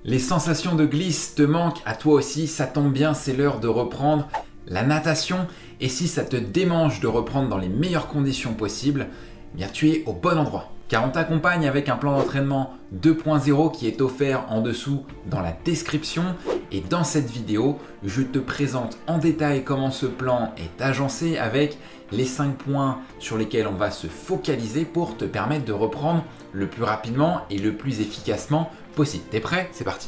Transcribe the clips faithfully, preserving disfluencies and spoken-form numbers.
Les sensations de glisse te manquent à toi aussi, ça tombe bien, c'est l'heure de reprendre la natation. Et si ça te démange de reprendre dans les meilleures conditions possibles, eh bien tu es au bon endroit. Car on t'accompagne avec un plan d'entraînement deux point zéro qui est offert en dessous dans la description. Et dans cette vidéo, je te présente en détail comment ce plan est agencé avec les cinq points sur lesquels on va se focaliser pour te permettre de reprendre le plus rapidement et le plus efficacement possible. T'es prêt? C'est parti!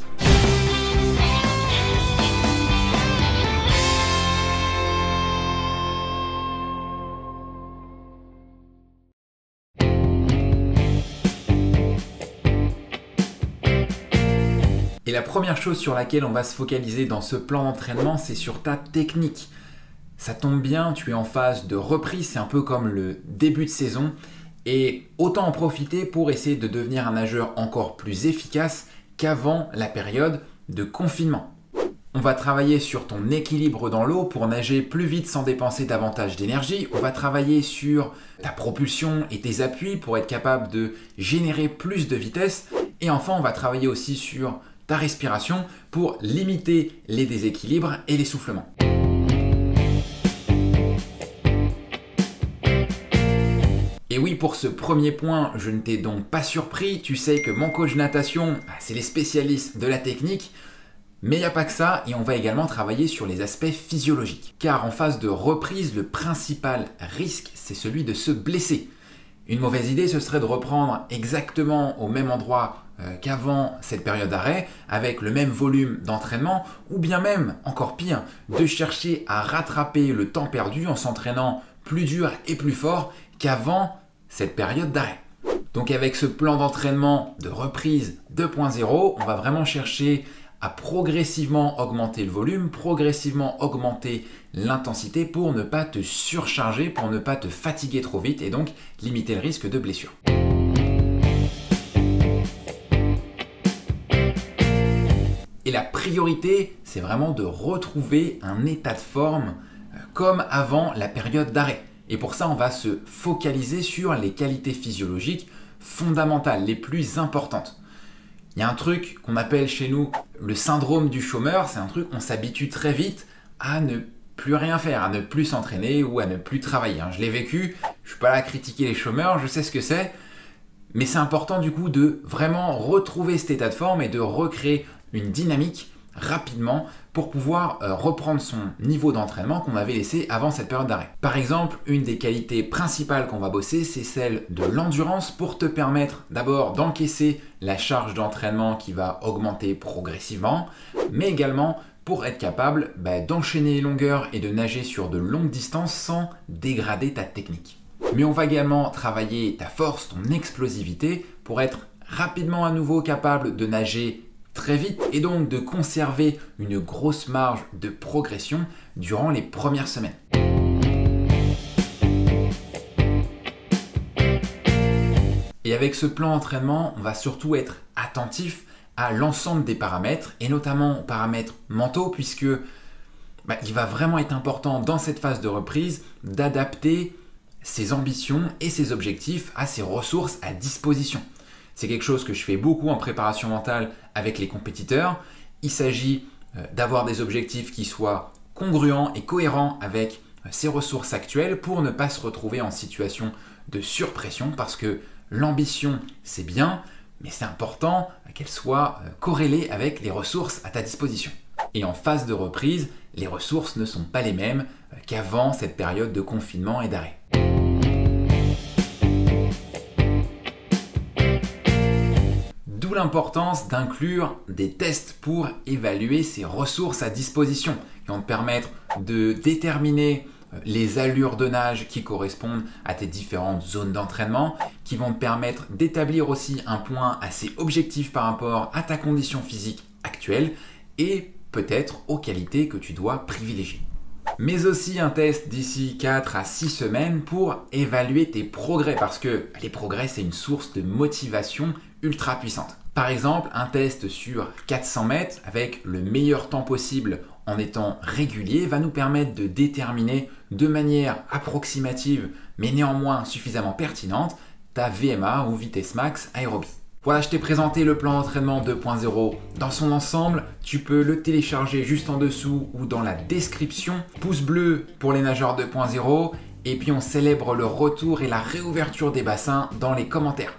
Et la première chose sur laquelle on va se focaliser dans ce plan d'entraînement, c'est sur ta technique. Ça tombe bien, tu es en phase de reprise, c'est un peu comme le début de saison. Et autant en profiter pour essayer de devenir un nageur encore plus efficace qu'avant la période de confinement. On va travailler sur ton équilibre dans l'eau pour nager plus vite sans dépenser davantage d'énergie. On va travailler sur ta propulsion et tes appuis pour être capable de générer plus de vitesse. Et enfin, on va travailler aussi sur ta respiration pour limiter les déséquilibres et l'essoufflement. Et oui, pour ce premier point, je ne t'ai donc pas surpris. Tu sais que mon coach natation, c'est les spécialistes de la technique. Mais il n'y a pas que ça, et on va également travailler sur les aspects physiologiques. Car en phase de reprise, le principal risque, c'est celui de se blesser. Une mauvaise idée, ce serait de reprendre exactement au même endroit euh, qu'avant cette période d'arrêt, avec le même volume d'entraînement, ou bien même, encore pire, de chercher à rattraper le temps perdu en s'entraînant plus dur et plus fort qu'avant cette période d'arrêt. Donc avec ce plan d'entraînement de reprise deux point zéro, on va vraiment chercher à progressivement augmenter le volume, progressivement augmenter l'intensité pour ne pas te surcharger, pour ne pas te fatiguer trop vite et donc limiter le risque de blessure. Et la priorité, c'est vraiment de retrouver un état de forme comme avant la période d'arrêt. Et pour ça, on va se focaliser sur les qualités physiologiques fondamentales, les plus importantes. Il y a un truc qu'on appelle chez nous le syndrome du chômeur, c'est un truc on s'habitue très vite à ne plus rien faire, à ne plus s'entraîner ou à ne plus travailler. Je l'ai vécu, je ne suis pas là à critiquer les chômeurs, je sais ce que c'est, mais c'est important du coup de vraiment retrouver cet état de forme et de recréer une dynamique rapidement pour pouvoir euh, reprendre son niveau d'entraînement qu'on avait laissé avant cette période d'arrêt. Par exemple, une des qualités principales qu'on va bosser, c'est celle de l'endurance pour te permettre d'abord d'encaisser la charge d'entraînement qui va augmenter progressivement, mais également pour être capable bah, d'enchaîner les longueurs et de nager sur de longues distances sans dégrader ta technique. Mais on va également travailler ta force, ton explosivité pour être rapidement à nouveau capable de nager très vite et donc de conserver une grosse marge de progression durant les premières semaines. Et avec ce plan d'entraînement, on va surtout être attentif à l'ensemble des paramètres et notamment aux paramètres mentaux puisque bah, il va vraiment être important dans cette phase de reprise d'adapter ses ambitions et ses objectifs à ses ressources à disposition. C'est quelque chose que je fais beaucoup en préparation mentale avec les compétiteurs. Il s'agit d'avoir des objectifs qui soient congruents et cohérents avec ses ressources actuelles pour ne pas se retrouver en situation de surpression parce que l'ambition, c'est bien, mais c'est important qu'elle soit corrélée avec les ressources à ta disposition. Et en phase de reprise, les ressources ne sont pas les mêmes qu'avant cette période de confinement et d'arrêt. D'où l'importance d'inclure des tests pour évaluer ces ressources à disposition qui vont te permettre de déterminer les allures de nage qui correspondent à tes différentes zones d'entraînement, qui vont te permettre d'établir aussi un point assez objectif par rapport à ta condition physique actuelle et peut-être aux qualités que tu dois privilégier. Mais aussi un test d'ici quatre à six semaines pour évaluer tes progrès parce que les progrès, c'est une source de motivation ultra puissante. Par exemple, un test sur quatre cents mètres avec le meilleur temps possible en étant régulier va nous permettre de déterminer de manière approximative mais néanmoins suffisamment pertinente ta V M A ou vitesse max aérobie. Voilà, je t'ai présenté le plan d'entraînement deux point zéro dans son ensemble. Tu peux le télécharger juste en dessous ou dans la description. Pouce bleu pour les nageurs deux point zéro. Et puis on célèbre le retour et la réouverture des bassins dans les commentaires.